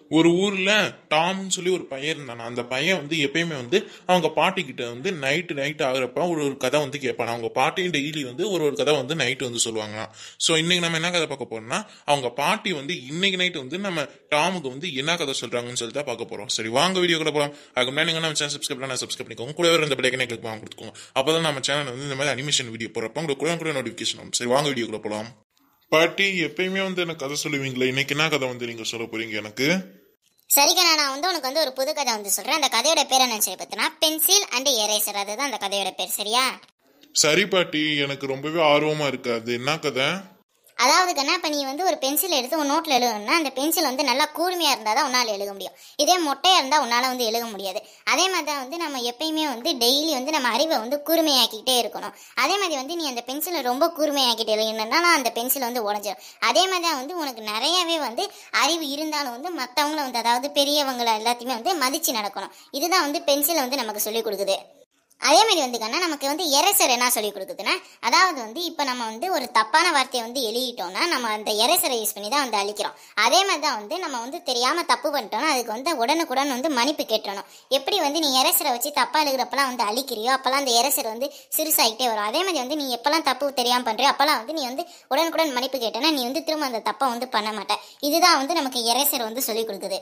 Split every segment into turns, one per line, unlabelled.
ஒரு ஊர்ல டாம்னு சொல்லி ஒரு பையன் இருந்தானா. அந்த பையன் வந்து எப்பயுமே வந்து அவங்க பாட்டி கிட்ட வந்து நைட்டு ஆகுறப்ப ஒரு ஒரு கதை வந்து கேட்பானா. அவங்க பாட்டியும் டெய்லி வந்து ஒரு ஒரு கதை வந்து நைட்டு வந்து சொல்லுவாங்களாம். ஸோ இன்னைக்கு நம்ம என்ன கதை பார்க்க போறோம்னா, அவங்க பாட்டி வந்து இன்னைக்கு நைட்டு வந்து நம்ம டாமுக்கு வந்து என்ன கதை சொல்றாங்கன்னு சொல்லிட்டு தான் பார்க்க போறோம். சரி வாங்க வீடியோக்குள்ள போலாம். அதுக்கு முன்னாடி நீங்க நம்ம சேனல் சப்ஸ்கிரைப் பண்ணா சப்ஸ்கிரைப் பண்ணிக்கோங்க. கூட இந்த பிள்ளைக்கு கிளிக் பண்ணி கொடுத்துக்கோங்க. அப்பதான் நம்ம சேனல் வந்து இந்த மாதிரி அனிமேஷன் வீடியோ போறப்ப உங்களுக்கு கூட நோட்டிபிகேஷன் வரும். சரி வாங்க வீடியோக்குள்ள போலாம். பாட்டி எப்பயுமே வந்து எனக்கு கதை சொல்லுவீங்களே, இன்னைக்கு என்ன கதை வந்து நீங்க சொல்ல போறீங்க எனக்கு?
சரிக்கண்ணா, நான் வந்து உனக்கு வந்து ஒரு புது கதை வந்து சொல்றேன். அந்த கதையோட பேர் என்ன சொல்லி பார்த்தீங்கன்னா பென்சில் அண்ட் எரேசர். அதுதான் அந்த கதையோட பேர். சரியா?
சரி பாட்டி, எனக்கு ரொம்பவே ஆர்வமா இருக்கு. அது என்ன கதை?
அதாவது கண்ணா, இப்போ நீ வந்து ஒரு பென்சில் எடுத்து உன் நோட்டில் எழுதணும்னா அந்த பென்சில் வந்து நல்லா கூர்மையாக இருந்தால் தான் உன்னால் எழுத முடியும். இதே மொட்டையாக இருந்தால் உன்னால் வந்து எழுத முடியாது. அதே மாதிரி தான் வந்து நம்ம எப்பயுமே வந்து டெய்லி வந்து நம்ம அறிவை வந்து கூர்மையாக்கிட்டே இருக்கணும். அதே மாதிரி வந்து நீ அந்த பென்சிலை ரொம்ப கூர்மையாக்கிட்டு எழுதினா அந்த பென்சில் வந்து உடஞ்சிடும். அதே மாதிரி தான் வந்து உனக்கு நிறையவே வந்து அறிவு இருந்தாலும் வந்து மற்றவங்கள வந்து, அதாவது பெரியவங்களை எல்லாத்தையுமே வந்து மதித்து நடக்கணும். இதுதான் வந்து பென்சிலை வந்து நமக்கு சொல்லிக் கொடுக்குது. அதே மாதிரி வந்து கண்ணா, நமக்கு வந்து எரேசர் என்ன சொல்லி கொடுக்குதுன்னா, அதாவது வந்து இப்போ நம்ம வந்து ஒரு தப்பான வார்த்தையை வந்து எழுதிட்டோம்னா நம்ம அந்த எரேசரை யூஸ் பண்ணி தான் வந்து அழிக்கிறோம். அதே மாதிரி தான் வந்து நம்ம வந்து தெரியாமல் தப்பு பண்ணிட்டோம்னா அதுக்கு வந்து உடனுக்குடன் வந்து மன்னிப்பு கேட்டணும். எப்படி வந்து நீ எரேசரை வச்சு தப்பாக எழுதுறப்பெல்லாம் வந்து அழிக்கிறியோ அப்போல்லாம் அந்த எரேசர் வந்து சிறுசாகிட்டே வரும். அதே மாதிரி வந்து நீ எப்போல்லாம் தப்பு தெரியாமல் பண்ணுறியோ அப்போல்லாம் வந்து நீ வந்து உடனுக்குடன் மன்னிப்பு கேட்டோன்னா நீ வந்து திரும்ப அந்த தப்பை வந்து பண்ண மாட்டேன். இதுதான் வந்து நமக்கு எரேசர் வந்து சொல்லி கொடுக்குது.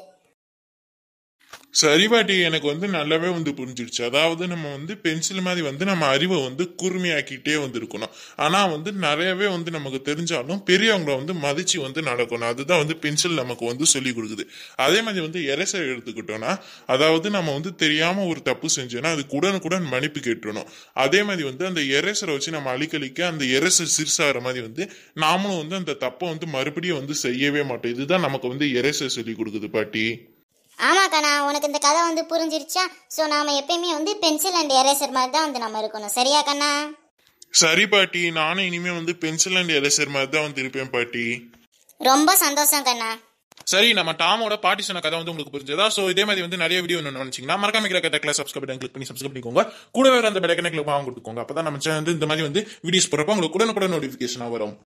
சரி பாட்டி, எனக்கு வந்து நல்லாவே வந்து புரிஞ்சிடுச்சு. அதாவது நம்ம வந்து பென்சில் மாதிரி வந்து நம்ம அறிவை வந்து கூர்மையாக்கிட்டே வந்து இருக்கணும். ஆனா வந்து நிறையவே வந்து நமக்கு தெரிஞ்சாலும் பெரியவங்களை வந்து மதிச்சு வந்து நடக்கணும். அதுதான் வந்து பென்சில் நமக்கு வந்து சொல்லி கொடுக்குது. அதே மாதிரி வந்து எரேசர் எடுத்துக்கிட்டோம்னா, அதாவது நம்ம வந்து தெரியாம ஒரு தப்பு செஞ்சோன்னா அதுக்கு உடனுக்குடன் மன்னிப்பு கேட்டுறணும். அதே மாதிரி வந்து அந்த எரேசரை வச்சு நம்ம அழிக்கழிக்க அந்த எரேசர் சிறுசாகிற மாதிரி வந்து நாமளும் வந்து அந்த தப்பை வந்து மறுபடியும் வந்து செய்யவே மாட்டோம். இதுதான் நமக்கு வந்து எரேசர் சொல்லி கொடுக்குது பாட்டி.
ஆமாக்கண்ணா, உனக்கு இந்த கதை வந்து புரிஞ்சிருச்சா? ஸோ நாம எப்பயுமே வந்து பென்சில் அண்ட் எரேசர் மாதிரி தான் வந்து நம்ம இருக்கணும். சரியா கண்ணா?
சரி பாட்டி, நானும் இனிமே வந்து பென்சில் அண்ட் எரேசர் மாதிரி தான் வந்து இருப்பேன் பாட்டி.
ரொம்ப சந்தோஷம் கண்ணா.
சரி, நம்ம டாமோட பாட்டி சொன்ன கதை வந்து உங்களுக்கு புரிஞ்சதா? சோ இதே மாதிரி வந்து நிறைய வீடியோ நினைச்சீங்கன்னா மறக்காம கதை சப்ஸ்கிரைப் பண்ணி கிளிக் பண்ணி சப்ஸ்கிரைப் பண்ணிக்கோங்க. கூடவே அந்த பெல் ஐகானை கிளிக் பண்ணி கொடுத்துக்கோங்க. அப்பதான் நம்ம சேனல் வந்து இந்த மாதிரி வந்து வீடியோஸ் போறப்ப உங்களுக்கு கூட நோட்டிபிகேஷனா வரும்.